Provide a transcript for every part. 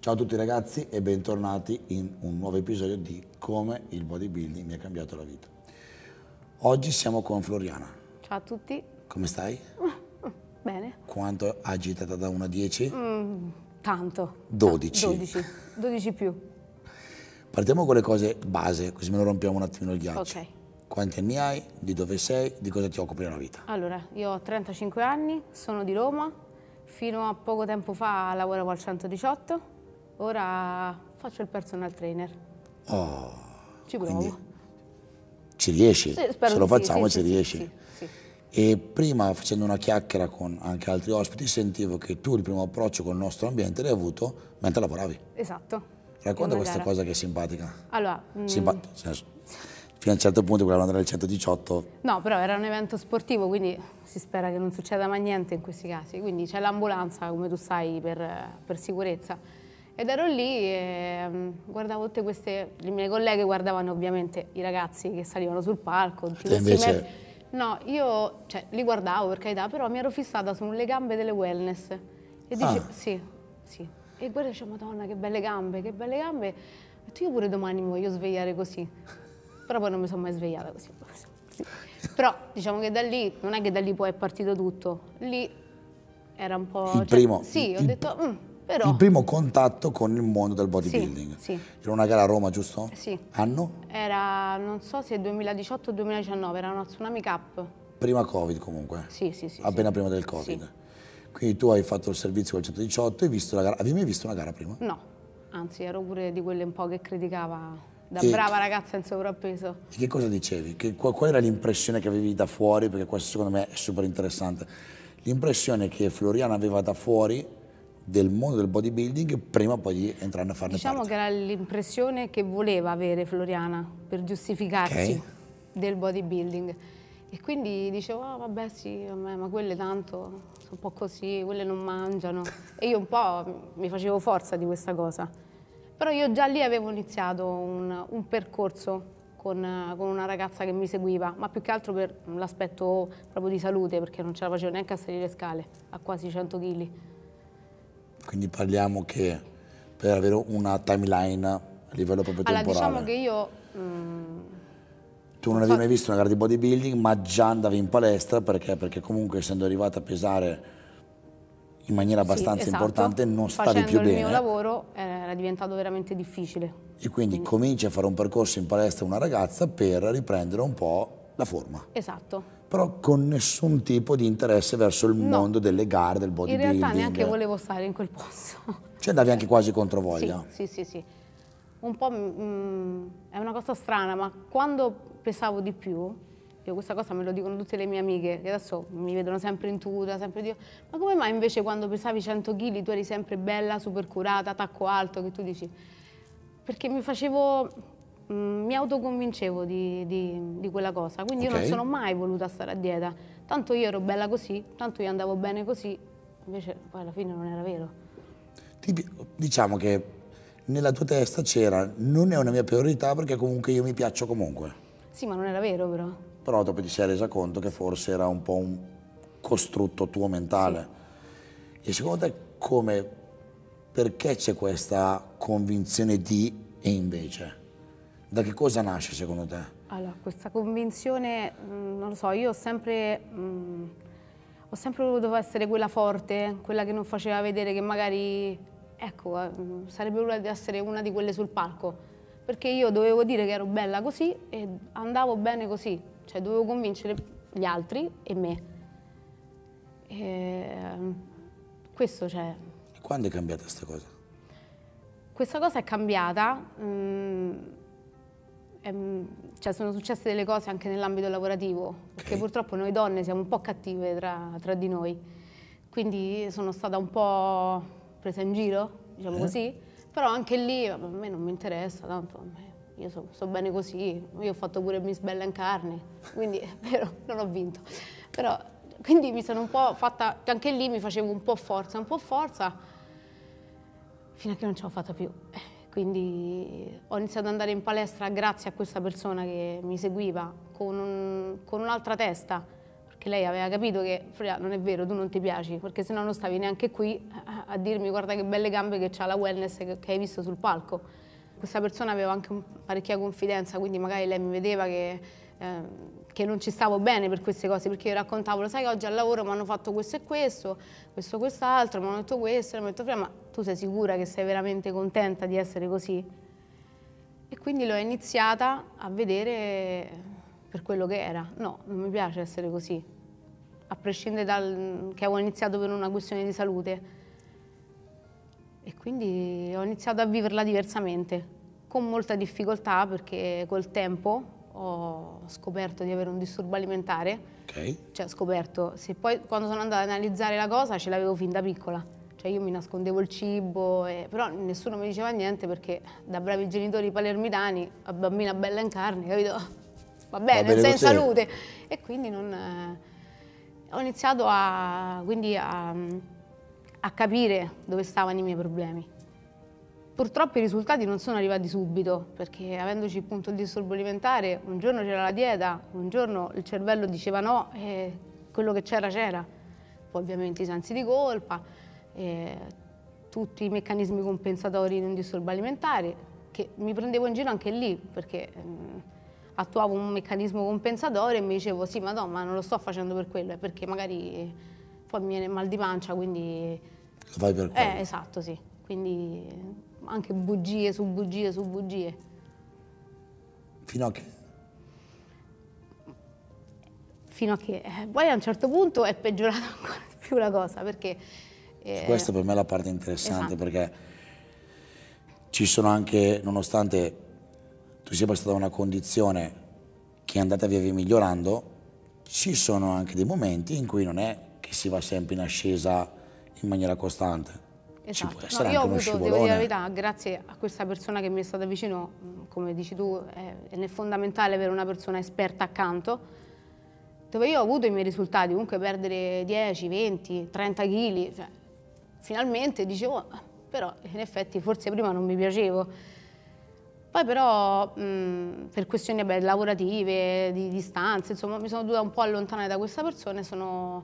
Ciao a tutti ragazzi e bentornati in un nuovo episodio di Come il bodybuilding mi ha cambiato la vita. Oggi siamo con Floriana. Ciao a tutti. Come stai? Bene. Quanto agitata da 1 a 10? Tanto. 12. 12 più. Partiamo con le cose base, così me lo rompiamo un attimino il ghiaccio. Ok. Quanti anni hai? Di dove sei? Di cosa ti occupi nella vita? Allora, io ho 35 anni, sono di Roma, fino a poco tempo fa lavoravo al 118, ora faccio il personal trainer. Oh, Ci provo. quindi ci riesci? Sì, spero Se lo di sì, facciamo sì, ci sì, riesci. sì, sì. E prima, facendo una chiacchiera con anche altri ospiti, sentivo che tu il primo approccio con il nostro ambiente l'hai avuto mentre lavoravi. Esatto. Racconta È una questa gara. cosa che è simpatica. Allora, Nel senso, fino a un certo punto quella andare al 118. no, però era un evento sportivo, quindi si spera che non succeda mai niente in questi casi. Quindi c'è l'ambulanza, come tu sai, per sicurezza. Ed ero lì e guardavo tutte queste... Le mie colleghe guardavano ovviamente i ragazzi che salivano sul palco. Tutti Te questi invece... No, io li guardavo per carità, però mi ero fissata sulle gambe delle wellness. E dice, sì, sì. E guarda, dicevo, Madonna, che belle gambe, che belle gambe. Ho detto, io pure domani mi voglio svegliare così. Però poi non mi sono mai svegliata così. Sì. Però diciamo che da lì, non è che da lì poi è partito tutto. Lì era un po'... Il primo, sì, ho detto, però... il primo contatto con il mondo del bodybuilding. Sì, sì. Era una gara a Roma, giusto? Sì. Anno? Era, non so se 2018 o 2019, era una Tsunami Cup. Prima Covid comunque? Sì, sì, sì. Appena sì. prima del Covid? Sì. Quindi tu hai fatto il servizio col 118 e hai visto la gara. Avevi mai visto una gara prima? No, anzi ero pure di quelle un po' che criticava da E brava ragazza in sovrappeso. E che cosa dicevi? Qual era l'impressione che avevi da fuori? Perché questo secondo me è super interessante. L'impressione che Floriana aveva da fuori del mondo del bodybuilding prima poi di entrare a farne Diciamo parte. che era l'impressione che voleva avere Floriana per giustificarsi del bodybuilding. E quindi dicevo, vabbè sì, ma quelle tanto sono un po' così, quelle non mangiano. E io un po' mi facevo forza di questa cosa. Però io già lì avevo iniziato un percorso con una ragazza che mi seguiva, ma più che altro per l'aspetto proprio di salute, perché non ce la facevo neanche a salire le scale, a quasi 100 kg. Quindi parliamo che per avere una timeline a livello proprio temporale. Allora, diciamo che io... tu non avevi mai visto una gara di bodybuilding, ma già andavi in palestra perché comunque essendo arrivata a pesare in maniera abbastanza importante non stavi più bene. Facendo il mio lavoro era diventato veramente difficile. E quindi cominci a fare un percorso in palestra una ragazza per riprendere un po' la forma. Esatto. Però con nessun tipo di interesse verso il mondo delle gare, del In bodybuilding. realtà neanche volevo stare in quel posto. Cioè andavi anche quasi contro voglia. Sì, sì, sì, sì. Un po' è una cosa strana, ma quando pesavo di più, io questa cosa me lo dicono tutte le mie amiche, che adesso mi vedono sempre in tuta, sempre Dio, ma come mai invece quando pesavi 100 kg tu eri sempre bella, super curata, tacco alto, che tu dici? Perché mi autoconvincevo di quella cosa, quindi io non sono mai voluta stare a dieta. Tanto io ero bella così, tanto io andavo bene così, invece poi alla fine non era vero. Diciamo che nella tua testa c'era, non è una mia priorità perché comunque io mi piaccio comunque. Sì, ma non era vero però. Però dopo ti sei resa conto che forse era un po' un costrutto tuo mentale. Sì. E secondo te perché c'è questa convinzione di e invece? Da che cosa nasce secondo te? Allora, questa convinzione, non lo so, io ho sempre voluto essere quella forte, quella che non faceva vedere che magari, ecco, sarebbe voluta di essere una di quelle sul palco, perché io dovevo dire che ero bella così e andavo bene così, cioè dovevo convincere gli altri e me. E questo c'è. E quando è cambiata questa cosa? Questa cosa è cambiata. Cioè sono successe delle cose anche nell'ambito lavorativo, perché purtroppo noi donne siamo un po' cattive tra di noi, quindi sono stata un po' presa in giro, diciamo così, però anche lì a me non mi interessa, tanto io so bene così, io ho fatto pure Miss Bella in carne, quindi è vero, non ho vinto, però quindi mi sono un po' fatta, anche lì mi facevo un po' forza, fino a che non ce l'ho fatta più. Quindi ho iniziato ad andare in palestra grazie a questa persona che mi seguiva con un'altra testa, perché lei aveva capito che Floria, non è vero, tu non ti piaci, perché sennò non stavi neanche qui a dirmi guarda che belle gambe che c'ha la wellness che hai visto sul palco. Questa persona aveva anche parecchia confidenza, quindi magari lei mi vedeva che non ci stavo bene per queste cose, perché io raccontavo, lo sai che oggi al lavoro mi hanno fatto questo e questo, quest'altro, mi hanno detto questo, e mi hanno detto ma tu sei sicura che sei veramente contenta di essere così? E quindi l'ho iniziata a vedere per quello che era. No, non mi piace essere così, a prescindere dal che avevo iniziato per una questione di salute. E quindi ho iniziato a viverla diversamente, con molta difficoltà perché col tempo ho scoperto di avere un disturbo alimentare. Cioè scoperto, se poi quando sono andata ad analizzare la cosa ce l'avevo fin da piccola. Cioè io mi nascondevo il cibo, però nessuno mi diceva niente perché da bravi genitori palermitani, a bambina bella in carne, capito? Va bene, sei in salute. E quindi ho iniziato quindi a capire dove stavano i miei problemi. Purtroppo i risultati non sono arrivati subito, perché avendoci appunto il disturbo alimentare, un giorno c'era la dieta, un giorno il cervello diceva no e quello che c'era c'era. Poi ovviamente i sensi di colpa, tutti i meccanismi compensatori di un disturbo alimentare, che mi prendevo in giro anche lì, perché attuavo un meccanismo compensatorio e mi dicevo sì, ma non lo sto facendo per quello, è perché magari poi mi viene mal di pancia, quindi... Lo fai per quello? Esatto, sì. Quindi anche bugie su bugie su bugie. Fino a che? Fino a che... poi a un certo punto è peggiorata ancora di più la cosa, perché... Questa per me è la parte interessante, esatto. Perché ci sono anche, nonostante tu sia passata da una condizione che è andata via via migliorando, ci sono anche dei momenti in cui non è che si va sempre in ascesa in maniera costante. Esatto. Ci può essere io ho anche uno avuto, devo scivolone. dire la verità, grazie a questa persona che mi è stata vicino, come dici tu, è fondamentale avere una persona esperta accanto, dove io ho avuto i miei risultati, comunque perdere 10, 20, 30 kg, cioè, finalmente dicevo, però in effetti forse prima non mi piacevo. Poi però per questioni lavorative, di distanze, insomma mi sono dovuta un po' allontanare da questa persona e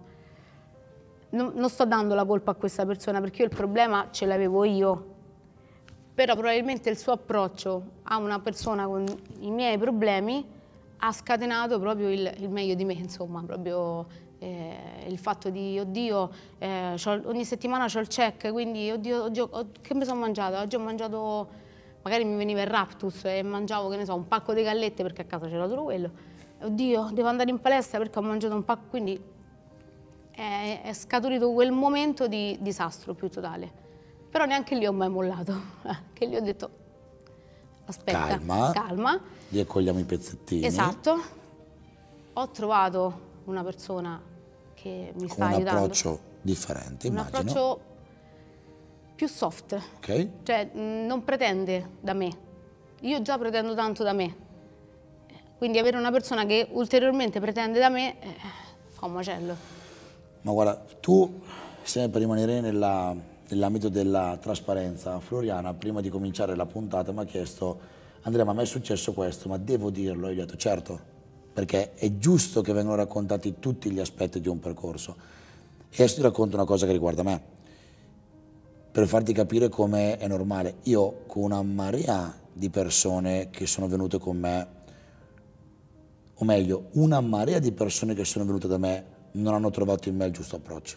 non sto dando la colpa a questa persona perché io il problema ce l'avevo io, però probabilmente il suo approccio a una persona con i miei problemi ha scatenato proprio il meglio di me, insomma, proprio il fatto di, oddio, ogni settimana c'ho il check, quindi, oddio, che mi sono mangiato? Oggi ho mangiato... Magari mi veniva il raptus e mangiavo, che ne so, un pacco di gallette perché a casa c'era solo quello. Oddio, devo andare in palestra perché ho mangiato un pacco, quindi è scaturito quel momento di disastro più totale. Però neanche lì ho mai mollato, che lì ho detto, aspetta, calma. Li accogliamo i pezzettini. Esatto. Ho trovato una persona che mi sta aiutando. Un approccio differente, immagino. Un approccio più soft, cioè non pretende da me, io già pretendo tanto da me, quindi avere una persona che ulteriormente pretende da me fa un macello. Ma guarda, tu, sempre per rimanere nell'ambito della trasparenza, Floriana prima di cominciare la puntata mi ha chiesto Andrea, ma a me è successo questo, ma devo dirlo? E io ho detto certo, perché è giusto che vengano raccontati tutti gli aspetti di un percorso. E adesso ti racconto una cosa che riguarda me, per farti capire come è normale. Io con una marea di persone che sono venute con me, o meglio, una marea di persone che sono venute da me non hanno trovato in me il giusto approccio.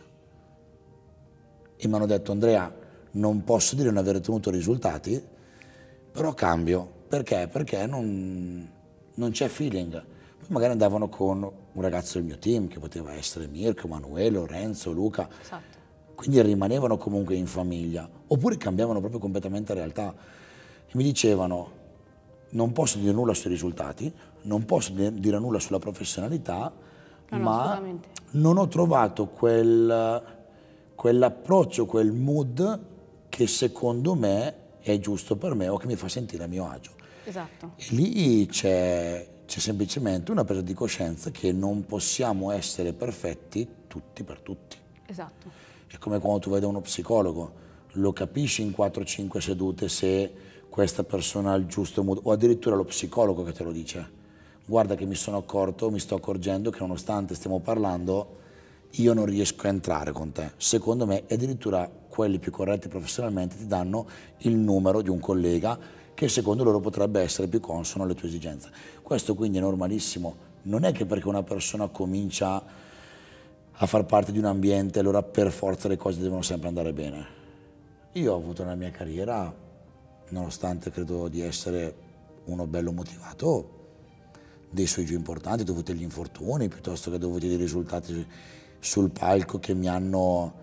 E mi hanno detto Andrea, non posso dire di non aver ottenuto risultati, però cambio. Perché? Perché non c'è feeling. Poi magari andavano con un ragazzo del mio team, che poteva essere Mirko, Emanuele, Lorenzo, Luca. Esatto. Quindi rimanevano comunque in famiglia, oppure cambiavano proprio completamente realtà e mi dicevano non posso dire nulla sui risultati, non posso dire nulla sulla professionalità, ma non ho trovato quell'approccio, quel mood che secondo me è giusto per me o che mi fa sentire a mio agio. Esatto. E lì c'è semplicemente una presa di coscienza che non possiamo essere perfetti tutti per tutti. Esatto. È come quando tu vai da uno psicologo, lo capisci in 4-5 sedute se questa persona ha il giusto mood, o addirittura lo psicologo che te lo dice. guarda che mi sono accorto, mi sto accorgendo che nonostante stiamo parlando, io non riesco a entrare con te. Secondo me, e addirittura quelli più corretti professionalmente ti danno il numero di un collega che secondo loro potrebbe essere più consono alle tue esigenze. Questo quindi è normalissimo. Non è che perché una persona comincia a far parte di un ambiente, allora per forza le cose devono sempre andare bene. Io ho avuto nella mia carriera, nonostante credo di essere uno bello motivato, dei suoi giù importanti dovuti agli infortuni, piuttosto che dovuti ai risultati sul palco che mi hanno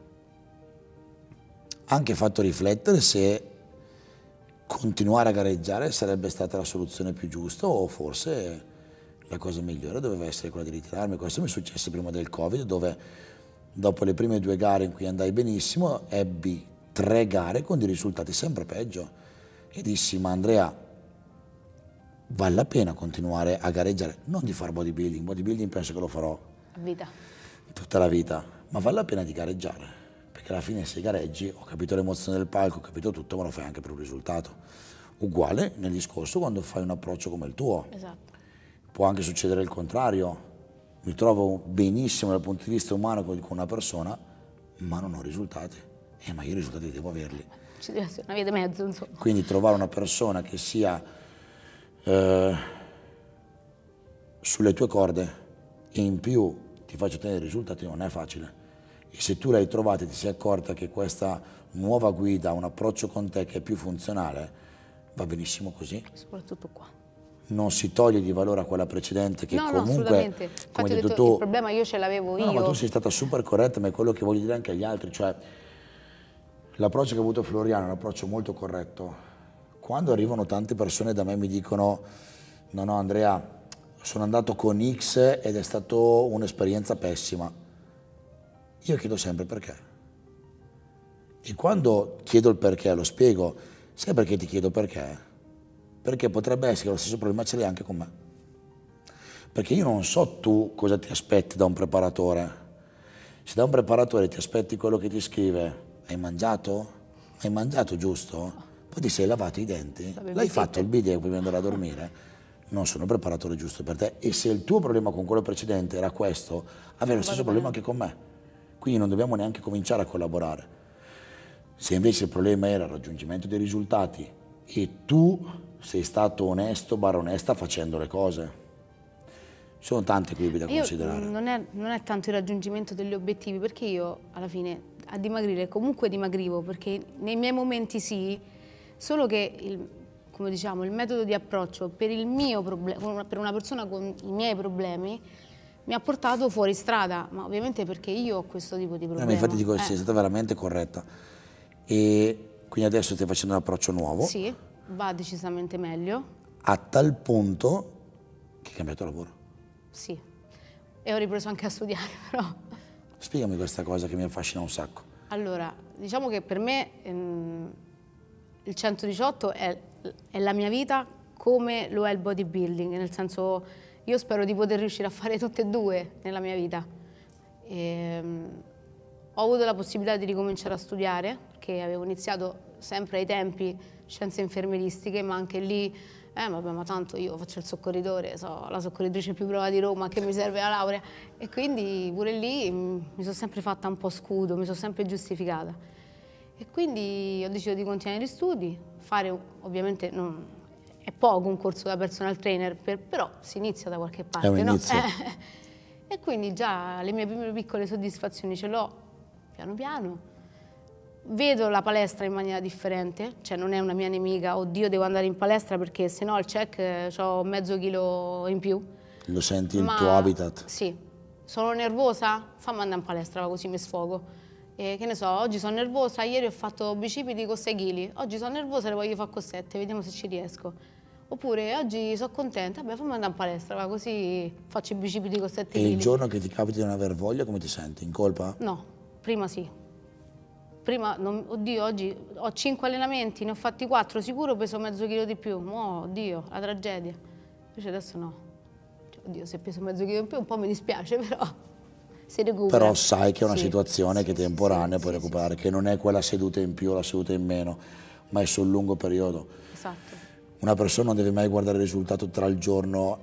anche fatto riflettere se continuare a gareggiare sarebbe stata la soluzione più giusta o forse la cosa migliore doveva essere quella di ritirarmi. Questo mi successe prima del Covid, dove dopo le prime 2 gare in cui andai benissimo, ebbi 3 gare con dei risultati sempre peggio e dissi: ma Andrea, vale la pena continuare a gareggiare, non di fare bodybuilding penso che lo farò A vita. tutta la vita, ma vale la pena di gareggiare, perché alla fine se gareggi, ho capito l'emozione del palco, ho capito tutto, ma lo fai anche per un risultato. Uguale nel discorso quando fai un approccio come il tuo. Esatto. Può anche succedere il contrario, mi trovo benissimo dal punto di vista umano con una persona, ma non ho risultati, ma io i risultati devo averli. Ci deve essere una via di mezzo, insomma. Quindi trovare una persona che sia sulle tue corde e in più ti faccia ottenere risultati non è facile. E se tu l'hai trovata e ti sei accorta che questa nuova guida ha un approccio con te che è più funzionale, va benissimo così. Soprattutto qua. Non si toglie di valore a quella precedente che No, comunque, assolutamente. come hai Infatti ho detto detto, tu, il problema io ce l'avevo io. no, ma tu sei stata super corretta, ma è quello che voglio dire anche agli altri, cioè l'approccio che ha avuto Floriano è un approccio molto corretto. Quando arrivano tante persone da me e mi dicono: no Andrea, sono andato con X ed è stata un'esperienza pessima, io chiedo sempre perché. E quando chiedo il perché, lo spiego. Sai perché ti chiedo perché? Perché potrebbe essere che lo stesso problema ce l'hai anche con me. Perché io non so tu cosa ti aspetti da un preparatore. Se da un preparatore ti aspetti quello che ti scrive: hai mangiato? Hai mangiato, giusto? Poi ti sei lavato i denti? L'hai fatto il bidet prima di andare a dormire? Non sono il preparatore giusto per te. E se il tuo problema con quello precedente era questo, avere lo stesso problema anche con me. Quindi non dobbiamo neanche cominciare a collaborare. Se invece il problema era il raggiungimento dei risultati e tu sei stato onesto / onesta facendo le cose, ci sono tanti equilibri da considerare. Non è tanto il raggiungimento degli obiettivi, perché io alla fine a dimagrire comunque dimagrivo, perché nei miei momenti sì, solo che come diciamo, il metodo di approccio per il mio problema, per una persona con i miei problemi, mi ha portato fuori strada, ma ovviamente perché io ho questo tipo di problema. Ma infatti dico che sei stata veramente corretta. E quindi adesso stai facendo un approccio nuovo? Sì, va decisamente meglio. A tal punto che hai cambiato lavoro? Sì, e ho ripreso anche a studiare però. Spiegami questa cosa che mi affascina un sacco. Allora, diciamo che per me il 118 è la mia vita come lo è il bodybuilding, nel senso io spero di poter riuscire a fare tutte e due nella mia vita. Ho avuto la possibilità di ricominciare a studiare, perché avevo iniziato sempre ai tempi scienze infermieristiche, ma anche lì, vabbè, ma tanto io faccio il soccorritore, so la soccorritrice più brava di Roma, che mi serve la laurea, e quindi pure lì mi sono sempre fatta un po' scudo, mi sono sempre giustificata. E quindi ho deciso di continuare gli studi, fare ovviamente è poco un corso da personal trainer, però si inizia da qualche parte, è un inizio. No? E quindi già le mie prime piccole soddisfazioni ce l'ho, piano piano. Vedo la palestra in maniera differente, cioè non è una mia nemica, oddio devo andare in palestra perché se no al check ho mezzo chilo in più. Lo senti il tuo habitat? Sì. Sono nervosa? Fammi andare in palestra così mi sfogo. Che ne so, oggi sono nervosa, ieri ho fatto bicipiti con 6 kg, oggi sono nervosa e le voglio fare con 7, vediamo se ci riesco. Oppure oggi sono contenta, vabbè fammi andare in palestra, così faccio i bicipiti con 7 kg. E il giorno che ti capita di non aver voglia, come ti senti? In colpa? No, prima sì. Prima, oddio, oggi ho 5 allenamenti, ne ho fatti 4, sicuro peso mezzo chilo di più. Oddio, la tragedia. Invece adesso no. Cioè, oddio, se peso mezzo chilo in più un po' mi dispiace, però si recupera. Però sai che è una sì, situazione sì, che temporanea puoi recuperare, che non è quella seduta in più o la seduta in meno, ma è sul lungo periodo. Esatto. Una persona non deve mai guardare il risultato tra il giorno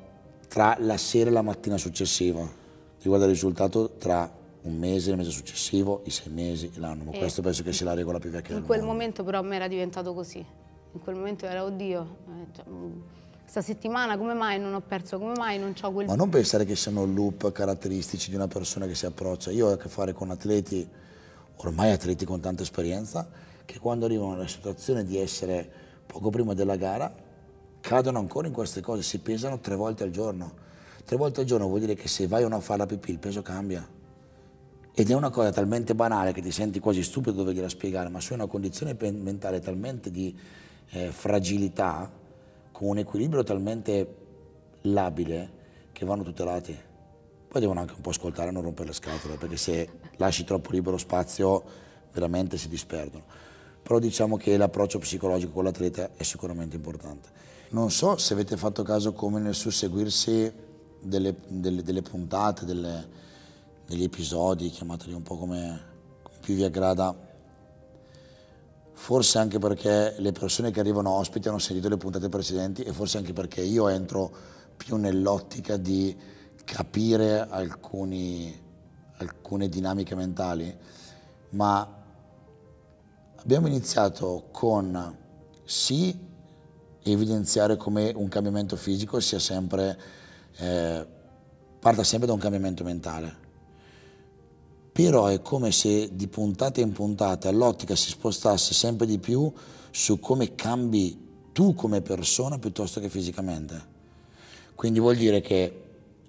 tra la sera e la mattina successiva. Ti guarda il risultato tra un mese, il mese successivo, i 6 mesi, l'anno. Ma questo penso che sia la regola più vecchia del mondo. In quel momento però a me era diventato così. In quel momento era, oddio, sta settimana come mai non ho perso, come mai non ho quel... Ma non pensare che siano loop caratteristici di una persona che si approccia. Io ho a che fare con atleti, ormai atleti con tanta esperienza, che quando arrivano nella situazione di essere poco prima della gara, cadono ancora in queste cose, si pesano 3 volte al giorno. 3 volte al giorno vuol dire che se vai o no a fare la pipì il peso cambia. Ed è una cosa talmente banale che ti senti quasi stupido dovergliela spiegare, ma sei in una condizione mentale talmente di fragilità, con un equilibrio talmente labile, che vanno tutelati. Poi devono anche un po' ascoltare e non rompere le scatole, perché se lasci troppo libero spazio veramente si disperdono. Però diciamo che l'approccio psicologico con l'atleta è sicuramente importante. Non so se avete fatto caso come nel susseguirsi delle puntate, degli episodi, chiamateli un po' come più vi aggrada, forse anche perché le persone che arrivano ospiti hanno sentito le puntate precedenti e forse anche perché io entro più nell'ottica di capire alcune dinamiche mentali, ma abbiamo iniziato con sì evidenziare come un cambiamento fisico sia sempre, parta sempre da un cambiamento mentale. Però è come se di puntata in puntata l'ottica si spostasse sempre di più su come cambi tu come persona piuttosto che fisicamente. Quindi vuol dire che,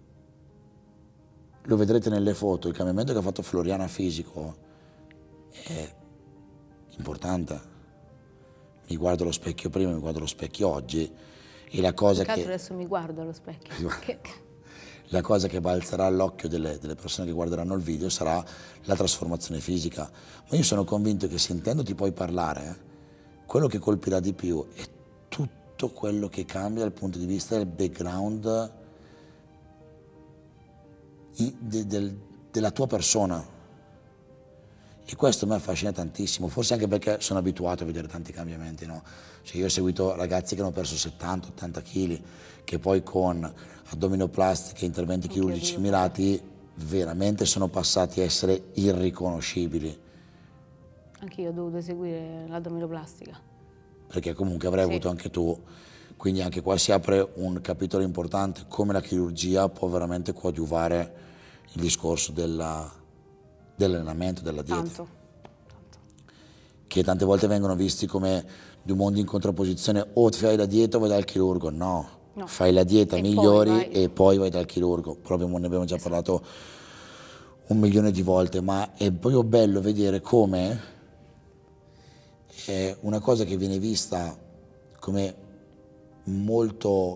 lo vedrete nelle foto, il cambiamento che ha fatto Floriana fisico è importante. Mi guardo allo specchio prima, mi guardo allo specchio oggi e la cosa che... adesso mi guardo allo specchio. La cosa che balzerà all'occhio delle persone che guarderanno il video sarà la trasformazione fisica. Ma io sono convinto che sentendoti poi parlare, quello che colpirà di più è tutto quello che cambia dal punto di vista del background della tua persona. E questo mi affascina tantissimo, forse anche perché sono abituato a vedere tanti cambiamenti, no? Cioè io ho seguito ragazzi che hanno perso 70-80 kg, che poi con addominoplastica e interventi chirurgici mirati veramente sono passati a essere irriconoscibili. Anche io ho dovuto eseguire l'addominoplastica. Perché comunque avrai avuto anche tu, quindi anche qua si apre un capitolo importante, come la chirurgia può veramente coadiuvare il discorso dell'allenamento, della dieta. Tanto. Che tante volte vengono visti come due mondi in contrapposizione, o fai la dieta o vai dal chirurgo. No. Fai la dieta, migliori e poi vai dal chirurgo. Però ne abbiamo già parlato 1 milione di volte, ma è proprio bello vedere come è una cosa che viene vista come molto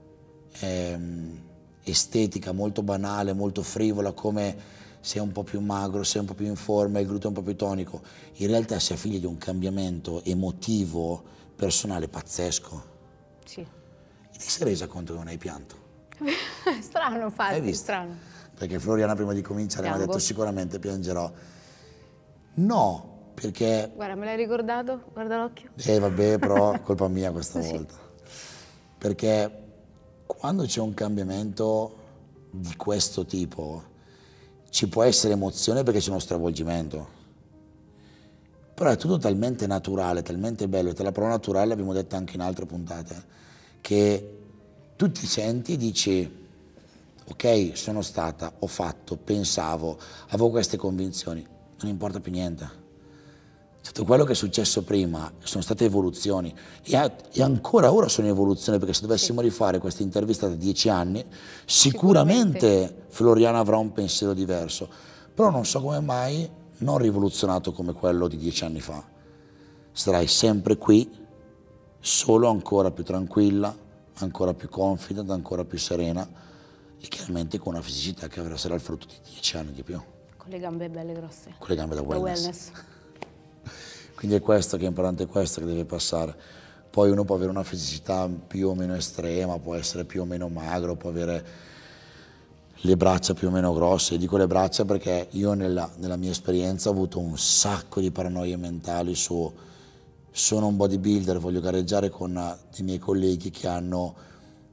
estetica, molto banale, molto frivola, come sei un po' più magro, sei un po' più in forma, il gluteo un po' più tonico. In realtà si è figlia di un cambiamento emotivo, personale pazzesco. Sì. E ti sei resa conto che non hai pianto? Strano, infatti. Hai visto? Strano. Perché Floriana prima di cominciare mi ha detto sicuramente piangerò. No, perché... Guarda, me l'hai ricordato? Guarda l'occhio. Vabbè, però colpa mia questa volta. Perché quando c'è un cambiamento di questo tipo, ci può essere emozione perché c'è uno stravolgimento. Però è tutto talmente naturale, talmente bello, e te la parola naturale l'abbiamo detta anche in altre puntate, che tu ti senti e dici, ok, sono stata, ho fatto, pensavo, avevo queste convinzioni, non importa più niente. Tutto quello che è successo prima sono state evoluzioni e ancora ora sono evoluzioni, perché se dovessimo rifare questa intervista da 10 anni, sicuramente Floriana avrà un pensiero diverso, però non so come mai non rivoluzionato come quello di 10 anni fa. Sarai sempre qui, solo ancora più tranquilla, ancora più confident, ancora più serena e chiaramente con una fisicità che sarà il frutto di 10 anni di più. Con le gambe belle grosse. Con le gambe da wellness. Quindi è questo che è importante, è questo che deve passare. Poi uno può avere una fisicità più o meno estrema, può essere più o meno magro, può avere le braccia più o meno grosse. Dico le braccia perché io nella mia esperienza ho avuto un sacco di paranoie mentali su sono un bodybuilder, voglio gareggiare con dei miei colleghi che hanno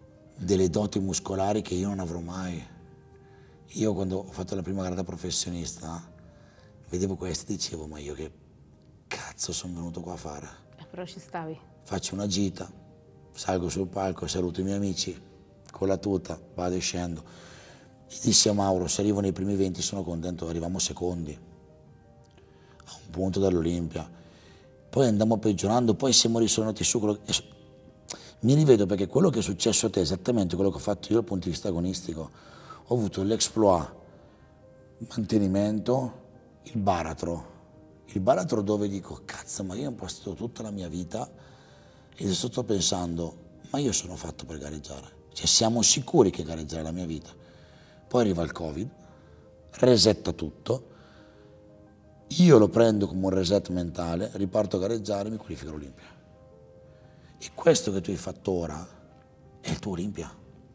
delle doti muscolari che io non avrò mai. Io quando ho fatto la prima gara da professionista, vedevo questo e dicevo, ma io che cazzo sono venuto qua a fare? Però ci stavi. Faccio una gita, salgo sul palco, saluto i miei amici, con la tuta, vado e scendo. Gli dissi a Mauro, se arrivo nei primi 20 sono contento, arriviamo secondi, a un punto dall'Olimpia. Poi andiamo peggiorando, poi siamo ritornati su. Mi rivedo perché quello che è successo a te è esattamente quello che ho fatto io dal punto di vista agonistico. Ho avuto l'exploit, mantenimento, il baratro. Il baratro dove dico, cazzo, ma io ho impostato tutta la mia vita e adesso sto pensando, ma io sono fatto per gareggiare. Cioè siamo sicuri che gareggiare è la mia vita. Poi arriva il Covid, resetta tutto, io lo prendo come un reset mentale, riparto a gareggiare e mi qualifico all'Olimpia. E questo che tu hai fatto ora è il tuo Olimpia.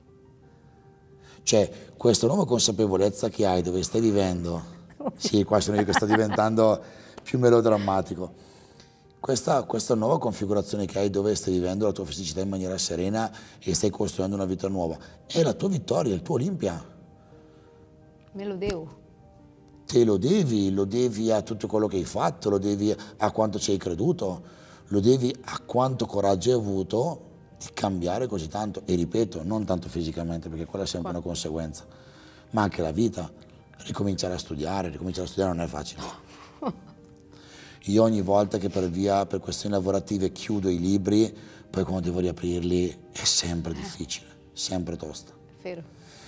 Cioè, questa nuova consapevolezza che hai, dove stai vivendo, sì, qua sono io che sto diventando più melodrammatico, questa nuova configurazione che hai, dove stai vivendo la tua fisicità in maniera serena e stai costruendo una vita nuova, è la tua vittoria, è il tuo Olimpia. Me lo devo. Te lo devi a tutto quello che hai fatto, lo devi a quanto ci hai creduto, lo devi a quanto coraggio hai avuto di cambiare così tanto. E ripeto, non tanto fisicamente, perché quella è sempre una conseguenza, ma anche la vita. Ricominciare a studiare non è facile. Io ogni volta che per questioni lavorative chiudo i libri, poi quando devo riaprirli è sempre difficile, sempre tosta. Vero.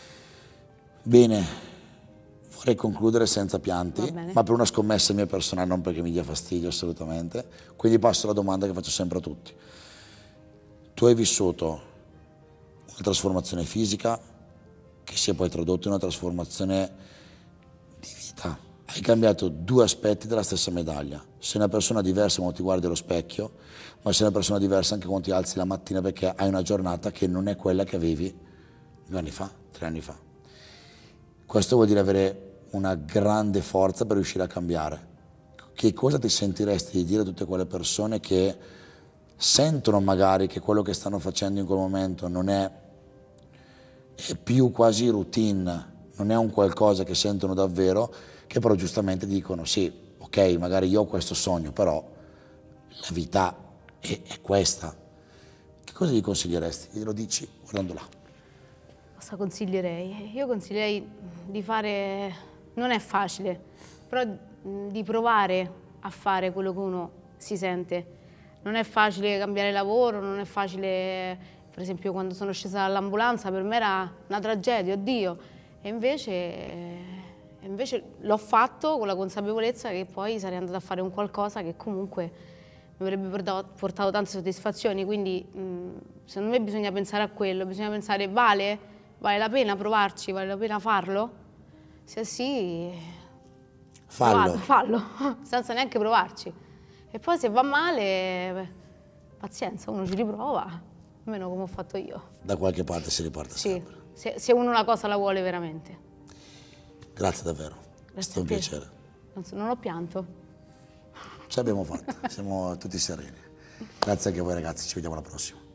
Bene. Vorrei concludere senza pianti, ma per una scommessa mia personale, non perché mi dia fastidio assolutamente. Quindi passo alla domanda che faccio sempre a tutti. Tu hai vissuto una trasformazione fisica che si è poi tradotta in una trasformazione di vita. Hai cambiato due aspetti della stessa medaglia. Sei una persona diversa quando ti guardi allo specchio, ma sei una persona diversa anche quando ti alzi la mattina, perché hai una giornata che non è quella che avevi 2 anni fa, 3 anni fa. Questo vuol dire avere una grande forza per riuscire a cambiare. Che cosa ti sentiresti di dire a tutte quelle persone che sentono magari che quello che stanno facendo in quel momento non è più quasi routine, non è un qualcosa che sentono davvero, che però giustamente dicono sì, ok, magari io ho questo sogno, però la vita è questa. Che cosa gli consiglieresti? Glielo dici guardando là. Cosa consiglierei? Io consiglierei di fare, non è facile, però di provare a fare quello che uno si sente. Non è facile cambiare lavoro, non è facile, per esempio quando sono scesa dall'ambulanza per me era una tragedia, oddio, e invece l'ho fatto con la consapevolezza che poi sarei andata a fare un qualcosa che comunque mi avrebbe portato tante soddisfazioni, quindi secondo me bisogna pensare a quello, bisogna pensare vale la pena provarci, vale la pena farlo? Se sì, fallo, senza neanche provarci. E poi se va male, pazienza, uno ci riprova, almeno come ho fatto io. Da qualche parte si riparte sempre. Se uno una cosa la vuole veramente. Grazie davvero, è stato un piacere. Non ho pianto. Ce l'abbiamo fatta, siamo tutti sereni. Grazie anche a voi ragazzi, ci vediamo alla prossima.